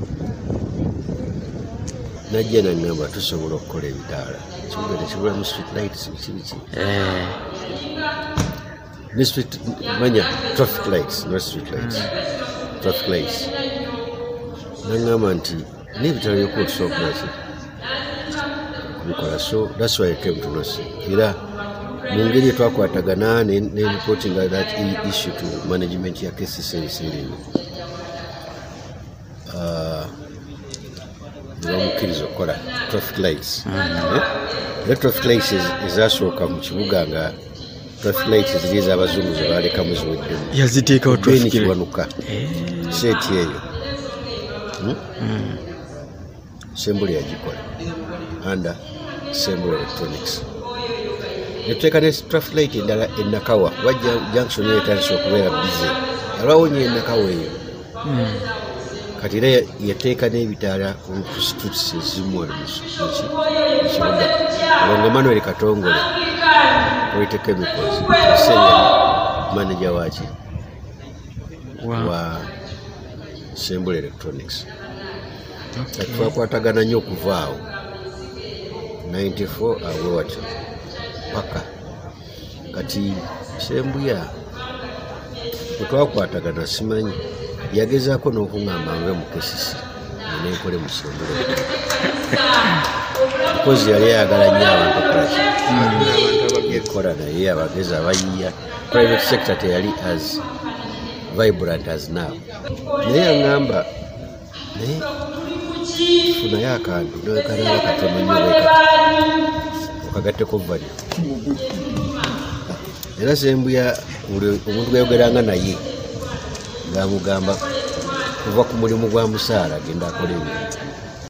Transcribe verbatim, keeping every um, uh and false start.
najja nangamba tusobola okukola ebitaala kibuga tekibulamu street lights kibiki ne street manya traffic lights not street lights traffic lights nangamba nti n'ebitaala byokuba tusobola okukolaki kubikola so that's why I came to know era mu ngeri etwakwatagana ne reporting that issue to management ya K C C Ssembuule bamukkiriza okukola traffic lights. The traffic lights ezasooka mu kibuga nga traffic lights ziri ez'abazungu ze baalekamu ziweddemu yaziteekawo traffic kiwanuka seeti eyo Ssembuule yagikola under Ssembuule Electronics. Netuteeka ne traffic light endala ennakawa wajja junction eyo etandise okubeera bize yalwawonya ennakawa eyo kati era yateeka n'ebitaala ku streets ezimu wano mu kibuga nga Manuel Katongole Quality Chemicals Ssembuule manager waki wa Ssembuule Electronics. Kati twakwatagana nnyo okuva awo ninety-four awe watyo paka kati Ssembuule bwe twakwatagana simanyi yagezaako n'okuŋŋamba nve mu K C C nenkole mu Ssembuule because yali ayagala nnyo abantu okolaki ekola naye abagezi abayiya private sector teyali as vibrant as now naye aŋŋamba naye funayo akantu nakanala katono nnyo bekati okagatteko vali era Ssembuule buli omuntu gweyogeranga naye ng'amugamba kuva ku mulimu gwa musaala agenda akola ebintu